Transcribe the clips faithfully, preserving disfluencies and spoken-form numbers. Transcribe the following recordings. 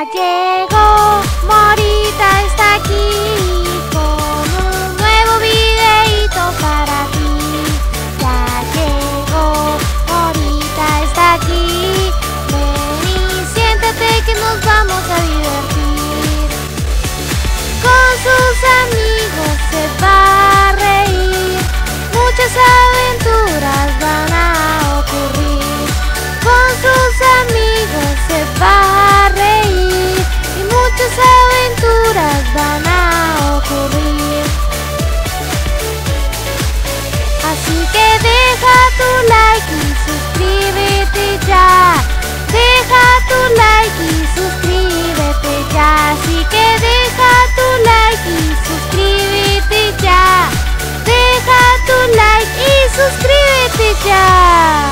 llegó, Morita está aquí con un nuevo videíto para ti. Ya llegó, Morita está aquí. Ven y siéntate que nos vamos a divertir. Con sus amigos se va a reír, muchas aventuras van a ocurrir. Con sus amigos se va a reír y muchas aventuras van a ocurrir. Así que deja tu like y suscríbete ya. Deja tu like y suscríbete ya. Así que deja tu like y suscríbete ya. Deja tu like y suscríbete ya.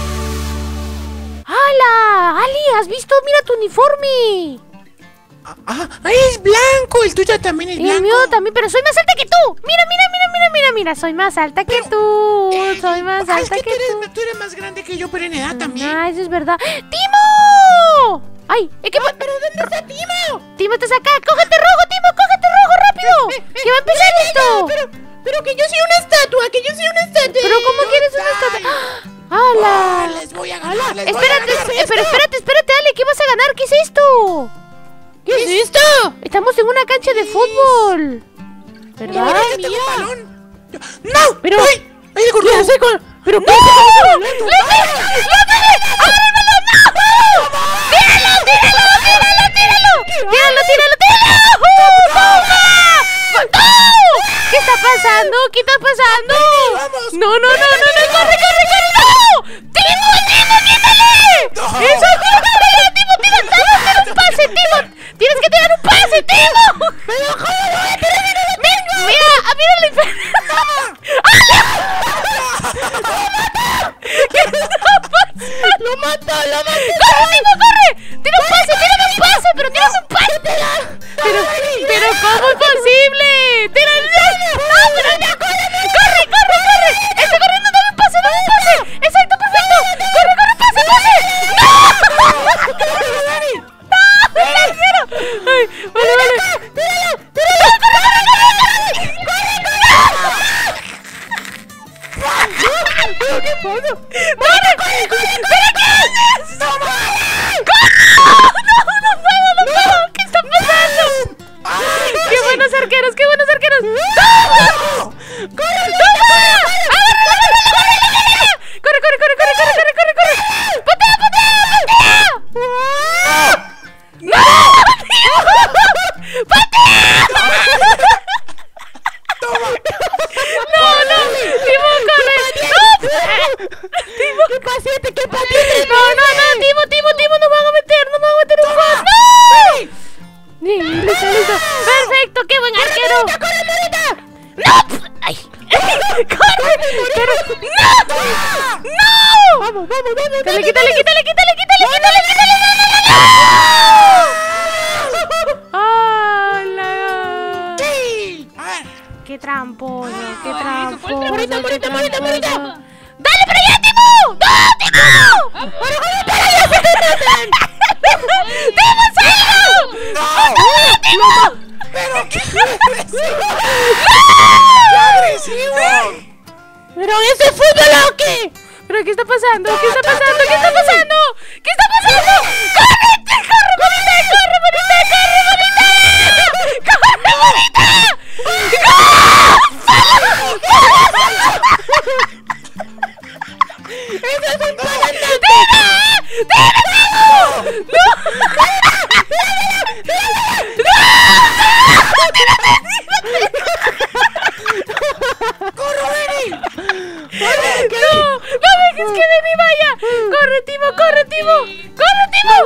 ¡Hala! ¡Ali! ¿Has visto? ¡Mira tu uniforme! Ah, ah, es blanco, el tuyo también es blanco. El mío también, pero soy más alta que tú. Mira, mira, mira, mira, mira, mira, soy más alta que pero, tú. Eh, soy más ah, alta es que, que tú, eres, tú. tú eres más grande que yo, pero en edad también. Ah, eso es verdad. ¡Timo! ¡Ay! ¿eh, qué... Ah, ¿pero dónde está Timo? Timo, estás acá. ¡Cógete rojo, Timo! ¡Cógete rojo, rápido! Eh, eh, ¡Que va a empezar ya, ya, esto! ya, pero, pero que yo soy una estatua, que yo soy una estatua. ¿Pero cómo Yo quieres una soy. estatua? ¡Hala! Ah, les voy a ganar, les voy a Espérate, ganar eh, pero espérate, espérate, Ale, ¿qué vas a ganar? ¿Qué es esto? ¿Qué es esto? Estamos en una cancha de fútbol. ¿Verdad? Mira, yo tengo un balón. ¡No! Pero... ¡Ay! ¡Ay, el gordo! ¿Qué hace con...? ¿Pero qué ¡No! hace con ¡Le eso? pegué! ¡Le pegué! ¡Agarra el balón! ¡No! ¡Tíralo, tíralo, tíralo, tíralo! ¡Tíralo, tíralo, tíralo! ¡Toma! ¡No! ¿Qué está pasando? ¿Qué está pasando? ¡Vamos! No, no, no, no, no, corre, corre, corre, no. ¡Timo, Timo, quítale! No. ¡Eso, Timo, Timo, Timo, Timo, tira un pase, Timo! ¡Tienes que tirar un pase, Timo! ¡Pero cómo lo voy a tirar si no lo tengo! ¡Mira, mira la infernal! ¿Qué está pasando? ¡Lo mató, lo mató! ¡Corre, Timo, corre! ¡Tira un pase, tira un pase! ¡Pero tiras un pase! ¡Pero, pero cómo es posible! ¡Tira el... ¡No, pero ya, corre! ¡Corre, corre, corre! ¡Está corriendo, dame un pase, dame un pase! ¡Exacto, perfecto! ¡Corre, corre, pase, pase! ¡No! ¡No, no quiero! ¡Ay, vale, vale! ¡Tíralo, tíralo! ¿Pero qué pasa? ¡Corre, corre, corre! ¿Pero qué haces? ¡No, no! ¡No, no puedo, no puedo! ¿Qué está pasando? ¡Qué buenos arqueros, qué buenos arqueros! ¡No! ¡Corre, corre! ¡Corre, corre, corre, corre, corre, corre, corre, corre! ¡Patea, patea, patea! ¡No! ¡Patea! ¡No, no! ¡Timo, corre! ¡No! ¡Timo! ¡Qué paciente, qué paciente! ¡No, no, no! ¡Timo, Timo, Timo! ¡No me van a meter! ¡No me van a meter un gol! ¡No! Sí, listo, listo. ¡Perfecto! ¡Qué buen arquero! ¡Corre, Morita! ¡No! ¡Ay! ¡Corre! ¡Pero! ¡No! ¡No! ¡Vamos, vamos, vamos! ¡Quítale, quítale, quítale, quítale, quítale, quítale, quítale! ¡No, no, no, no! ¡Hola! ¡Sí! A ver. ¡Qué tramposo! ¡Qué Ay, tramposo! Morita, ¡Qué Morita, Morita, Morita! tramposo! ¡Dale, pero ya, Timo! ¡No, Timo! ¡Timo, salgo! ¡No! ¡Timo! ¿Pero qué agresivo! ¡Qué agresivo! ¿Pero ese es fútbol o qué? ¿Pero qué está pasando? ¿Qué está pasando? ¿Qué está pasando? ¿Qué está pasando? ¡Corre, corre, bonita! ¡Corre, bonita! ¡Corre, bonita! ¡Corre, bonita! ¡Eso es un comandante! ¡Tira! ¡Tira! ¡Corre, Benny! ¡No! ¡No dejes que Benny vaya! ¡Corre, Timo! ¡Corre, Timo! ¡Corre, Timo!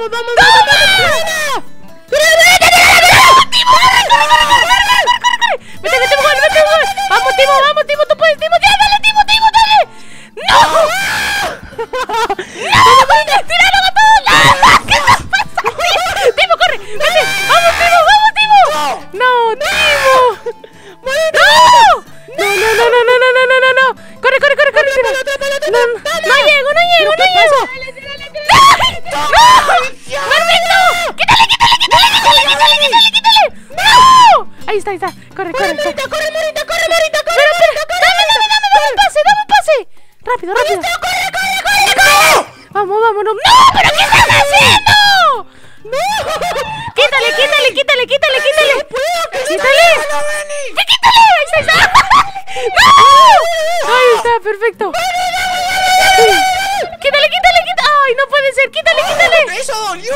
quítale, quítale, quítale. ¡No! Ahí está, ahí está. Corre, corre, corre. Morita, corre, Morita, corre, Morita, corre. Espera, espera. Dame, dame, dame, dame un pase, dame un pase. Rápido, rápido. ¡Corre, corre, corre, corre! Vamos, vámonos. ¡No! ¿Pero qué estás haciendo? ¡No! Quítale, quítale, quítale, quítale, quítale. Quítale. ¡Sí, quítale! Ahí está, ahí está. ¡No! Ahí está, perfecto. Quítale, quítale, quítale. ¡Ay, no puede ser! ¡Quítale, quítale! ¡Eso dolió!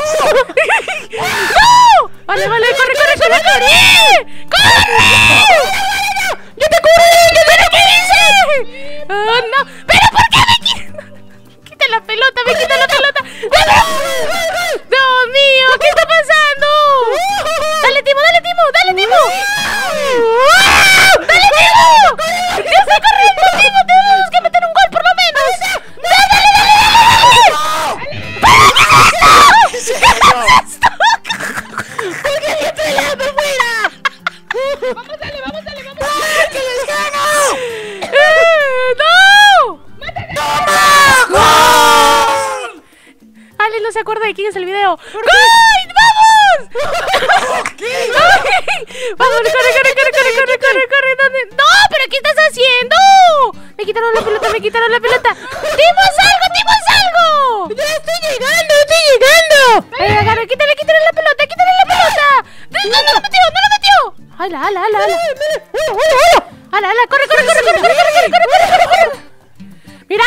¡No! Vale, vale, corre, corre, corre, corre. ¡Corre! ¡Yo te cubrí! ¿Pero qué dice? ¡Oh, no! ¿Pero por qué me quita? Quita la pelota, me quita la pelota. ¡Dios mío! ¿Qué está pasando? ¡Dale, Timo, dale, Timo, dale, Timo! ¡Dale, Timo! ¡Ya está corriendo, Timo! ¡Tenemos que meter un gol por lo menos! ¡Dale, dale, dale, dale! ¿Qué es esto? ¿Por qué siempre la ando fuera? Vamos, dale, vamos, dale, vamos. ¡Que les gano! ¡No! ¡Toma! ¡Gol! Ale no se acuerda de quién es el video. ¡Gol! ¡Vamos! ¿Qué? ¡Vamos! ¡Corre, corre, corre, corre, corre, corre, corre! ¿Dónde? ¡No! ¿Pero qué estás haciendo? Me quitaron la pelota, me quitaron la pelota. ¡Timo, haz algo! ¡Timo, haz algo! ¡Ya estoy llegando, estoy llegando! ¡Eh, agarra! ¡Quítale, quítale la pelota! ¡Quítale la pelota! ¡No, no, no lo metió! ¡No lo metió! ¡Hala, hala, hala, hala! ¡Hala, hala! ¡Corre, corre, corre, corre, corre, corre, corre, corre, corre, corre! ¡Mira!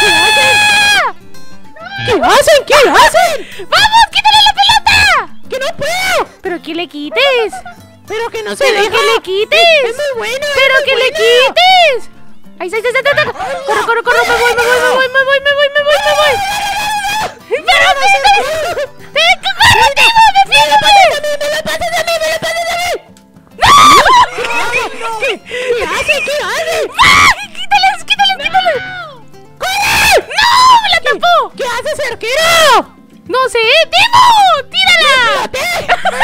¿Qué hacen? ¿Qué hacen? ¡Vamos! ¡Quítale la pelota! ¡Que no puedo! ¡Pero que le quites! ¡Pero que no se ¡Pero deja! que le quites! ¡Es muy bueno! ¡Pero es muy que le bueno. quites! ¡Ahí está, ahí está, ahí está, ahí está! ¡Corre, corre, corre! ¡Me voy, me voy, me voy, me voy, me voy, me voy, me voy! ¡Pero no se me... ¡Corre, Timo! ¡Defiéndeme! ¡Me lo pasas a mí! ¡Me lo pasas a mí! ¡No! ¿Qué? ¿Qué hace? ¿Qué hace? ¡Ay! ¡Quítales, quítales, quítales! ¡Corre! ¡No! ¡Me la tapó! ¿Qué haces, arquero? ¡No sé! ¡Timo! ¡Tírala! ¡Date!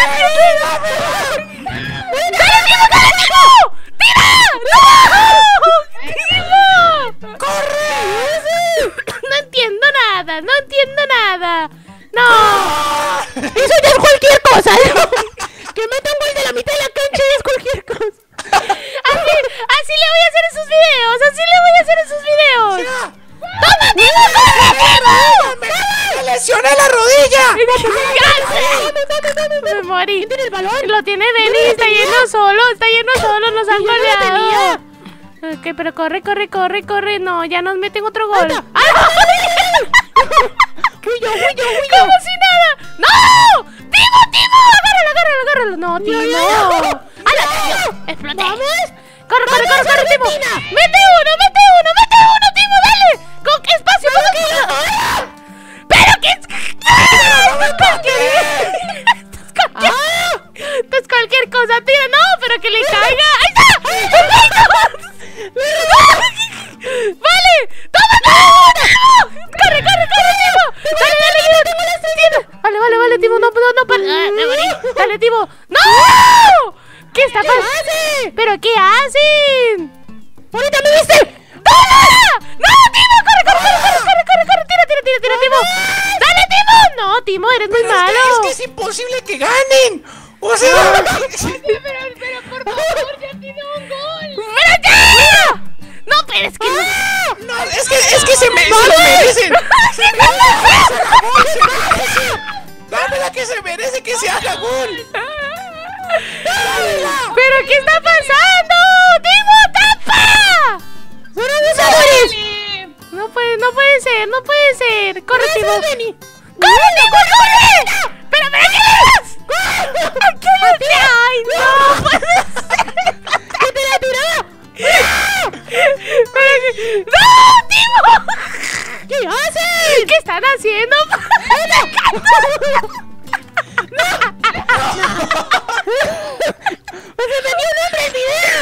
¡Dale, Timo, dale, Timo! ¡Tira! ¡No! ¡Timo! ¡Corre! No entiendo nada, no entiendo nada. ¡No! Eso ya es cualquier cosa, ¿no? Que meta un gol de la mitad de la cancha es cualquier cosa. Así, así le voy a hacer esos videos, así le voy a hacer esos videos. ¡Toma, Timo, corre, ¡Me, me lesioné la rodilla! Me morí. ¿Quién tiene el balón? Lo tiene Denny, está yendo solo, está yendo solo, nos han Y yo no lo goleado. tenía. Ok, pero corre, corre, corre, corre. No, ya nos meten otro gol. Anda. ¡Ah! ¡Fui yo, fui yo, fui yo! ¡Como si nada! ¡No! ¡Timo, Timo! ¡Agárralo, agárralo, agárralo! ¡No, Timo! ¡Hala! ¡Exploté! ¡Vamos! ¡Corre, corre, corre, corre, Timo! Argentina! ¡Mete uno, mete uno, mete uno, Timo! ¡Dale! ¡Con qué espacio! ¡Pero qué es! ¡Esto es cualquier... Esto es cualquier... Esto es cualquier cosa, tira. ¡No! ¡Pero que le caiga! ¡Ahí está! ¡Vale! ¡Toma, Timo! ¡Corre, corre, corre, Timo! ¡Dale, dale, Timo! Vale, vale, vale, Timo, no, no, no, para. Ah, me morí. Dale, Timo. ¡No! ¿Qué está pasando? ¿Pero qué hacen? ¡Ahorita me viste! ¡Toma! ¡No, Timo! ¡Corre, corre, corre, corre, corre, corre, corre! ¡Tira, tira, tira, tira, Timo! ¡Dale, Timo! No, Timo, eres muy Pero es malo. que, es que es imposible que ganen. O sea... Pero, pero, por favor, ya tiene un gol. ¡Pero ya! No, pero es que no. No, es que, es que se, me, se lo merecen. Se merece, gol, se merece. Dame la que se merece que se haga gol. Dámela. ¿Pero qué está pasando? ¡Timo, tapa! ¡Son abusadores! Dale. No puede, no puede ser, no puede ser. Corre, Timo. ¡Eso, Denny! ¡Corre, Timo, corre! ¡Pero, pero qué le das! ¿Qué le das? ¡Ay, no puede ser! ¡Que te la tiraba! Pero que- ¡No, Timo! ¿Qué hacen? ¿Qué están haciendo? ¡O sea, tenía un nombre el video!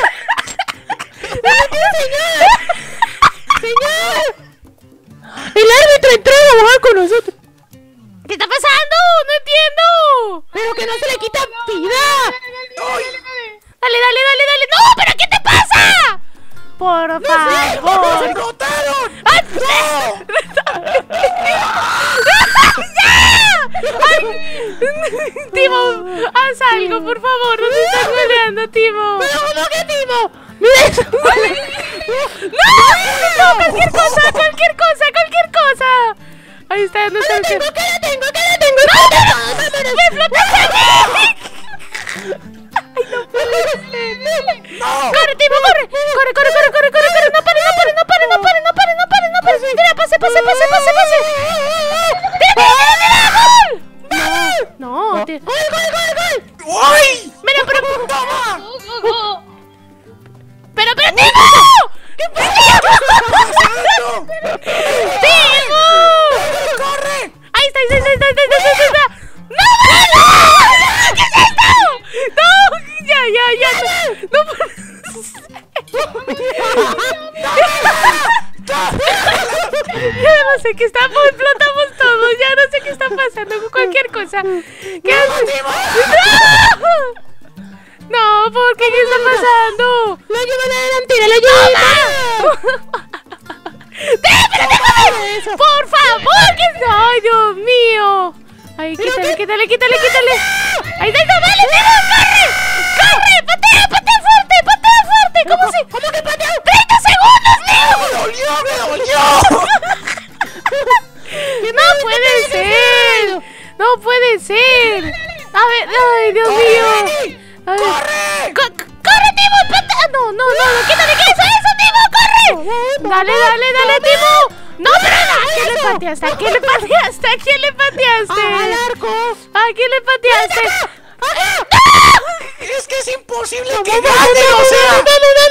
¡Señor! ¡Señor! ¡El árbitro entró a jugar con nosotros! ¿Qué está pasando? ¡No entiendo! ¡Pero que no se le quita vida! Dale, dale, dale, dale. ¡No! ¿Pero qué te pasa? Por favor. ¡Se rotaron! ¡Ay! ¡No! ¡Ya! ¡Ay! Timo, haz algo, por favor. No te estás peleando, Timo. ¡Pero cómo que Timo! ¡Mira eso! ¡No! ¡No! ¡Cualquier cosa! ¡Cualquier cosa! ¡Cualquier cosa! Ahí está, no está. ¡Que la tengo! ¡Que la tengo! ¡Que la tengo! ¡No! ¡Me flotas aquí! ¡Ay, no puede ser! ¡No! ¡Corre, Timo, corre! ¡Corre, corre, corre, corre, corre, corre! ¡No pare, no pare, no pare, no pare, no pare, no pare, no pare! ¡Mira, pase, pase, pase, pase, pase! ¡Tira, tira, tira, tira! ¡Gol! No, tira. ¡Gol, gol, gol, gol! ¡Uy! Mira, pero... ¡Toma! Go, go, go. ¡Pero, pero, Timo! ¿Qué pasa? ¡Timo! ¡Corre! ¡Ahí está, ahí está, ahí está, ahí está, ahí está, ahí está! ¡No, no, no! ¿Qué es esto? ¡No! ¡Ya, ya, ya! ¡No puede Ya no sé qué estamos, explotamos todos. Ya no sé qué está pasando con cualquier cosa. ¿Qué haces? ¡No! No, ¿por qué? ¿Qué está pasando? ¡La lleva la delantera! ¡La lleva! ¡Pero déjame! ¡Por favor! ¿Qué es? ¡Ay, Dios mío! Ay, quítale, quítale, quítale, quítale. Ahí está, dale, Timo, corre. Corre, patea, patea fuerte, patea fuerte. ¿Cómo se? ¿Cómo que patea? ¡treinta segundos, Timo! ¡Me dolió, me dolió! No puede ser. No puede ser. A ver, ay, Dios mío. A ver. ¡Corre! Co- ¡Corre, Timo! ¡Patea! No, no, no, quítale, ¿qué es eso, Timo? ¡Corre! Dale, dale, dale, Timo. No, pero no, ¿a quién le pateaste? ¿A quién le pateaste? ¿A quién le pateaste? ¡Al arco! ¿A quién le pateaste? Es que es imposible que Vamos, gane, vamos, o sea... vamos, dale,